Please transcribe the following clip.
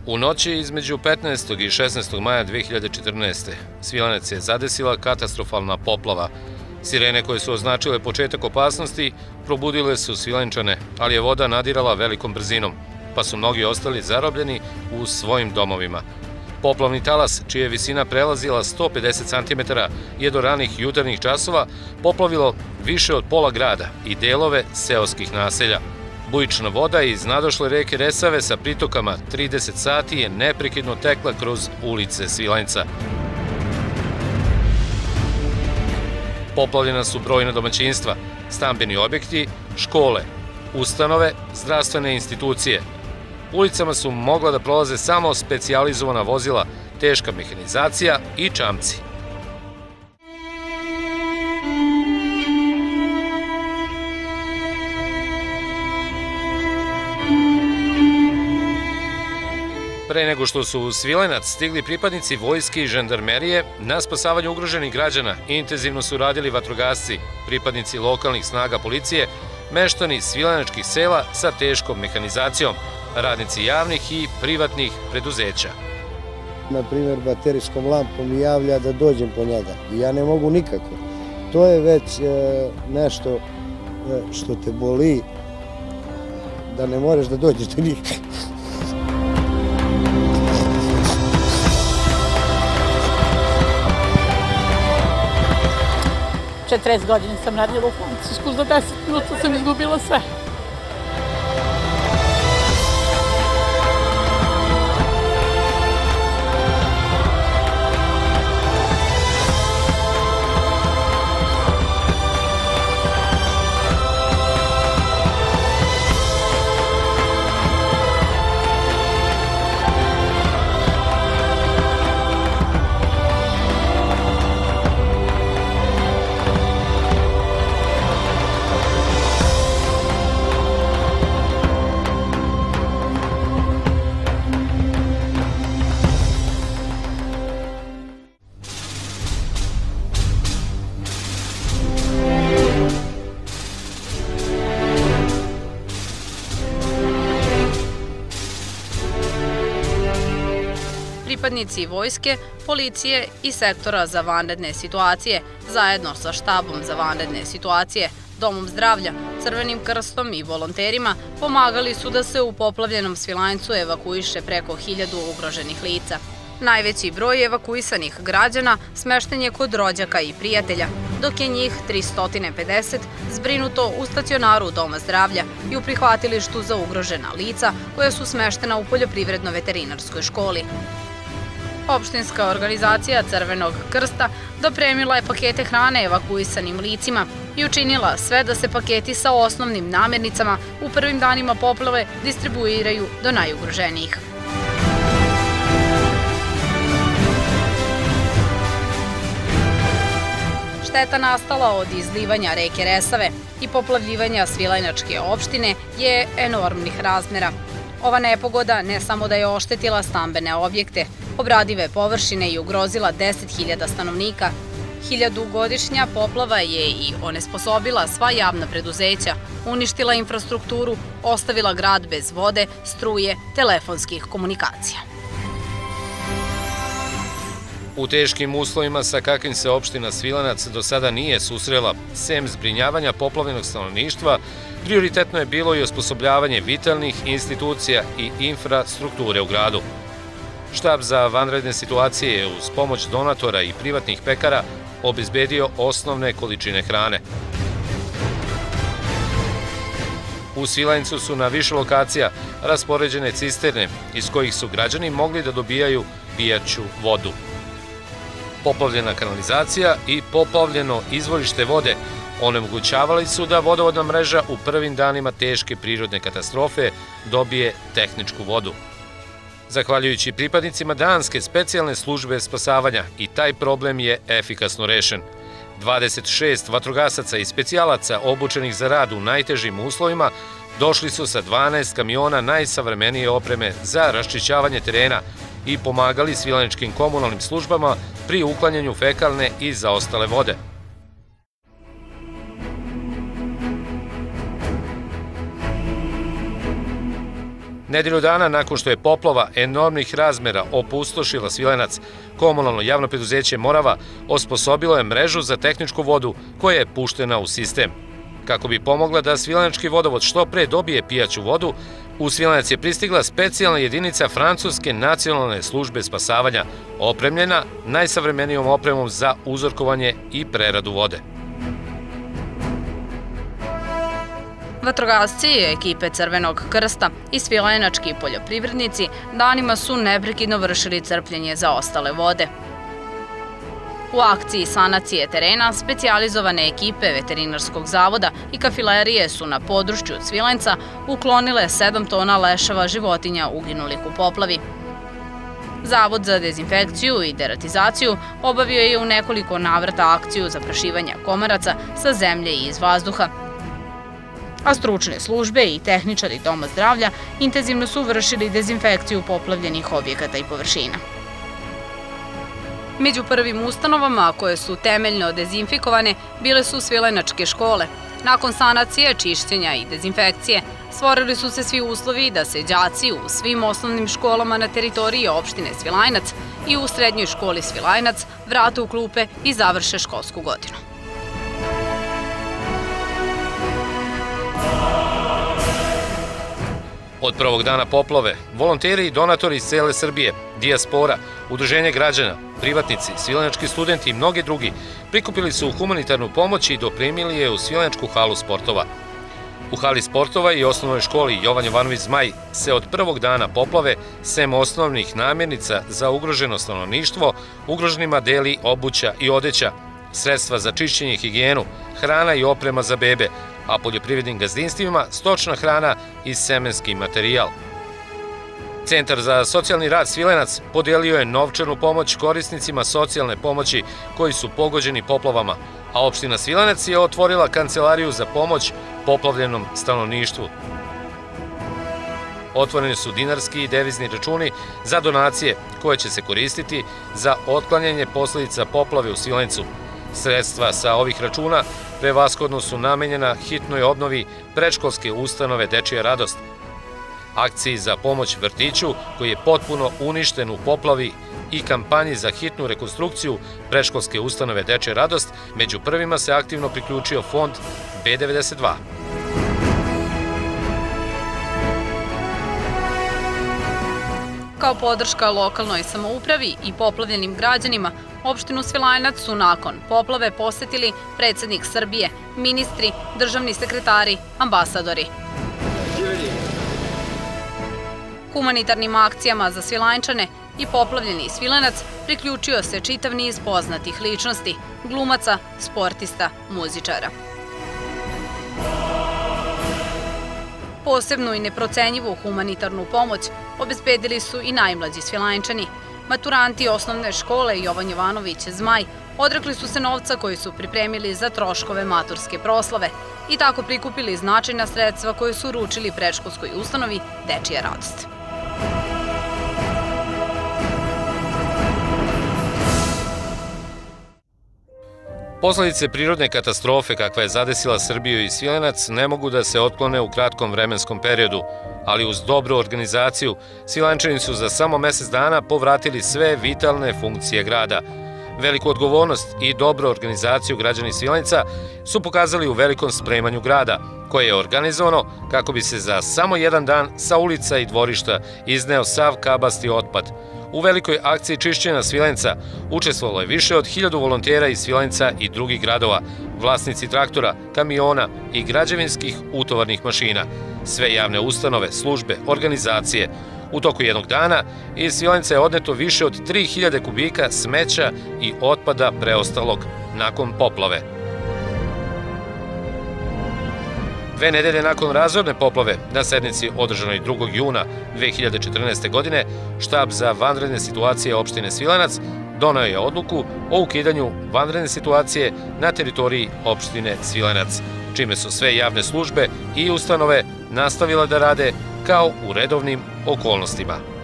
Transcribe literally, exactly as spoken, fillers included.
U noći između petnaestog i šesnaestog maja dve hiljade četrnaeste. Svilajnac je zadesila katastrofalna poplava. Sirene koje su označile početak opasnosti probudile su Svilajnčane, ali je voda nadirala velikom brzinom, pa su mnogi ostali zarobljeni u svojim domovima. Poplavni talas, čija je visina prelazila sto pedeset centimetara, je do ranih jutarnjih časova poplavilo više od pola grada i delove seoskih naselja. Bujična voda iz nadošle reke Resave sa pritokama trideset sati je neprekidno tekla kroz ulice Svilajnca. Poplavljena su brojna domaćinstva, stambeni objekti, škole, ustanove, zdravstvene institucije. Ulicama su mogla da prolaze samo specijalizovana vozila, teška mehanizacija i čamci. Pre nego što su u Svilajnac stigli pripadnici vojske i žandarmerije, na spasavanju ugroženih građana intenzivno su radili vatrogasci, pripadnici lokalnih snaga policije, meštani svilajnačkih sela sa teškom mehanizacijom, radnici javnih i privatnih preduzeća. Na primjer, baterijskom lampom mi javlja da dođem po njega i ja ne mogu nikako. To je već nešto što te boli, da ne možeš da dođeš do njih. četrdeset godina sam radila u Francisku, za deset minuta sam izgubila sve. Pripadnici vojske, policije i sektora za vanredne situacije, zajedno sa štabom za vanredne situacije, Domom zdravlja, Crvenim krstom i volonterima, pomagali su da se u poplavljenom Svilajncu evakuiše preko hiljadu ugroženih lica. Najveći broj evakuisanih građana smešten je kod rođaka i prijatelja, dok je njih tristo pedeset zbrinuto u stacionaru Doma zdravlja i u prihvatilištu za ugrožena lica koja su smeštena u poljoprivredno-veterinarskoj školi. Opštinska organizacija Crvenog krsta dopremila je pakete hrane evakuisanim licima i učinila sve da se paketi sa osnovnim namirnicama u prvim danima poplave distribuiraju do najugroženijih. Šteta nastala od izlivanja reke Resave i poplavljivanja Svilajnačke opštine je enormnih razmera. Ova nepogoda ne samo da je oštetila stambene objekte, obradive površine i ugrozila deset hiljada stanovnika. Hiljadugodišnja poplava je i onesposobila sva javna preduzeća, uništila infrastrukturu, ostavila grad bez vode, struje, telefonskih komunikacija. U teškim uslovima sa kakvim se opština Svilajnac do sada nije susrela, sem zbrinjavanja poplavljenog stanovništva, prioritetno je bilo i osposobljavanje vitalnih institucija i infrastrukture u gradu. Štab za vanredne situacije je uz pomoć donatora i privatnih pekara obezbedio osnovne količine hrane. U Svilajncu su na više lokacija raspoređene cisterne iz kojih su građani mogli da dobijaju pijaću vodu. Poplavljena kanalizacija i poplavljeno izvorište vode onemogućavali su da vodovodna mreža u prvim danima teške prirodne katastrofe dobije tehničku vodu. Zahvaljujući pripadnicima Danske specijalne službe spasavanja i taj problem je efikasno rešen. dvadeset šest vatrogasaca i specijalaca obučenih za rad u najtežim uslovima došli su sa dvanaest kamiona najsavremenije opreme za raščišćavanje terena i pomagali svilajnačkim komunalnim službama pri uklanjanju fekalne i zaostale vode. Nedelju dana nakon što je poplava enormnih razmera opustošila Svilajnac, komunalno javno preduzeće Morava osposobilo je mrežu za tehničku vodu koja je puštena u sistem. Kako bi pomogla da Svilajnački vodovod što pre dobije pijaću vodu, u Svilajnac je pristigla specijalna jedinica Francuske nacionalne službe spasavanja, opremljena najsavremenijom opremom za uzorkovanje i preradu vode. Vatrogasci, ekipe Crvenog krsta i svilajnački poljoprivrednici danima su neprekidno vršili crpljenje zaostale vode. U akciji sanacije terena specijalizovane ekipe Veterinarskog zavoda i kafilerije su na području Svilajnca uklonile sedam tona leševa životinja uginulih u poplavi. Zavod za dezinfekciju i deratizaciju obavio je u nekoliko navrata akciju zaprašivanja komaraca sa zemlje i iz vazduha, a stručne službe i tehničari Doma zdravlja intenzivno su vršili dezinfekciju poplavljenih objekata i površina. Među prvim ustanovama koje su temeljno dezinfikovane bile su svilajnačke škole. Nakon sanacije, čišćenja i dezinfekcije stvorili su se svi uslovi da se đaci u svim osnovnim školama na teritoriji opštine Svilajnac i u srednjoj školi Svilajnac vrate u klupe i završe školsku godinu. Od prvog dana poplave, volonteri i donatori iz cele Srbije, dijaspora, udruženje građana, privatnici, svilajnački studenti i mnogi drugi prikupili su humanitarnu pomoć i doprimili je u Svilajnačku halu sportova. U hali sportova i osnovnoj školi Jovan Jovanović Zmaj se od prvog dana poplave, sem osnovnih namirnica za ugroženo stanovništvo, ugroženima deli obuća i odeća, sredstva za čišćenje i higijenu, hrana i oprema za bebe, a poljoprivrednim gazdinstvima stočna hrana i semenski materijal. Centar za socijalni rad Svilajnac podelio je novčanu pomoć korisnicima socijalne pomoći koji su pogođeni poplavama, a opština Svilajnac je otvorila kancelariju za pomoć poplavljenom stanovništvu. Otvoreni su dinarski i devizni računi za donacije koje će se koristiti za otklanjanje posledica poplave u Svilajncu. Sredstva sa ovih računa prevashodno su namenjena hitnoj obnovi predškolske ustanove Dečija radost, akciji za pomoć vrtiću koji je potpuno uništen u poplavi i kampanji za hitnu rekonstrukciju predškolske ustanove Dečija radost. Među prvima se aktivno priključio fond B devedeset dva. Kao podrška lokalnoj samoupravi i poplavljenim građanima, opštinu Svilajnac su nakon poplave posetili predsednik Srbije, ministri, državni sekretari, ambasadori. Humanitarnim akcijama za Svilajnčane i poplavljeni Svilajnac priključio se čitav niz poznatih ličnosti, glumaca, sportista, muzičara. Posebnu i neprocenjivu humanitarnu pomoć obezbedili su i najmlađi Svilajnčani. Maturanti osnovne škole Jovan Jovanović Zmaj odrekli su se novca koji su pripremili za troškove maturske proslave i tako prikupili značajna sredstva koje su uručili predškolskoj ustanovi Dečija radost. Posledice prirodne katastrofe kakva je zadesila Srbiju i Svilajnac ne mogu da se otklone u kratkom vremenskom periodu, ali uz dobru organizaciju Svilajnčani su za samo mesec dana povratili sve vitalne funkcije grada. Veliku odgovornost i dobru organizaciju građani Svilajnca su pokazali u velikom spremanju grada, koje je organizovano kako bi se za samo jedan dan sa ulica i dvorišta izneo sav kabasti otpad. U velikoj akciji čišćenja Svilajnca učestvovalo je više od hiljadu volontera iz Svilajnca i drugih gradova, vlasnici traktora, kamiona i građevinskih utovarnih mašina, sve javne ustanove, službe, organizacije. U toku jednog dana iz Svilajnca je odneto više od tri hiljade kubika smeća i otpada preostalog nakon poplave. Dve nedelje nakon razorne poplave, na sednici održanoj drugog juna dve hiljade četrnaeste. godine, štab za vanredne situacije opštine Svilajnac doneo je odluku o ukidanju vanredne situacije na teritoriji opštine Svilajnac, čime su sve javne službe i ustanove nastavile da rade kao u redovnim okolnostima.